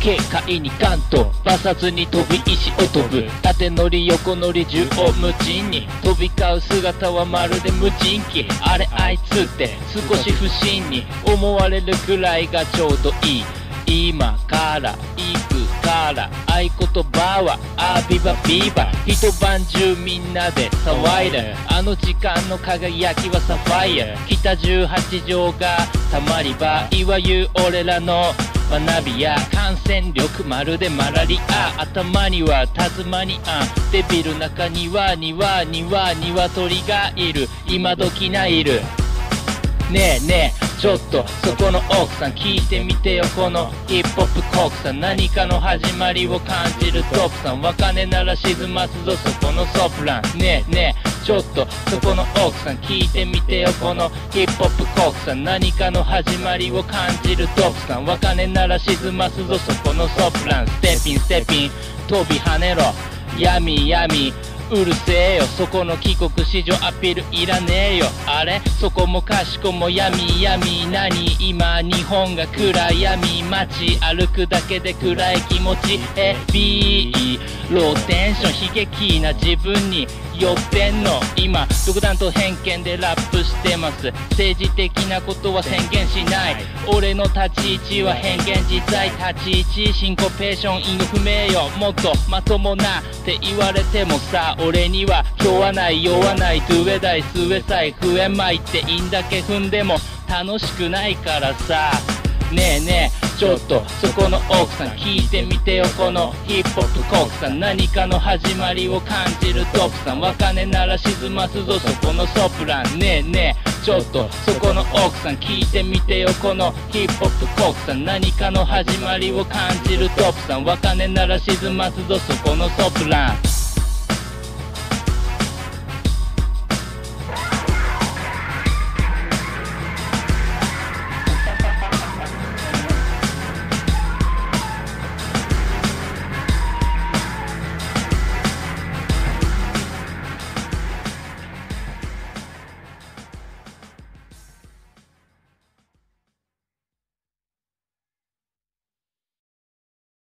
軽快に関東馬さずに飛び石を飛ぶ縦乗り横乗り縦横無尽に飛び交う姿はまるで無人機あれあいつって少し不審に思われるくらいがちょうどいい今から行くから合言葉はアビバビバ一晩中みんなで騒いであの時間の輝きはサファイア北18条がたまり場いわゆる俺らの学びや感染力まるでマラリア頭にはタズマニアデビル中には鶏がいる今時ないるねえねえちょっとそこの奥さん聞いてみてよこのヒップホップ国産何かの始まりを感じるトップさん若音なら沈ますぞそこのソプランねえねえちょっとそこの奥さん聞いてみてよこのヒップホップ国産何かの始まりを感じるトップさん若音なら沈ますぞそこのソプランステッピンステッピン飛び跳ねろ闇闇うるせえよそこの帰国子女アピールいらねえよあれそこもかしこも闇闇何今日本が暗闇街歩くだけで暗い気持ちヘビーローテンション悲劇な自分に酔ってんの今独断と偏見でラップしてます政治的なことは宣言しない俺の立ち位置は変幻自在立ち位置シンコペーション因果不明よもっとまともなって言われてもさ俺には今日はない酔わないドゥエダイスウェサイ増えまいっていいんだけ踏んでも楽しくないからさねえねえちょっとそこの奥さん聞いてみてよこのヒップホップ国産何かの始まりを感じるトップさん若音なら沈ますぞそこのソプランねえねえちょっとそこの奥さん聞いてみてよこのヒップホップ国産何かの始まりを感じるトップさん若音なら沈ますぞそこのソプラン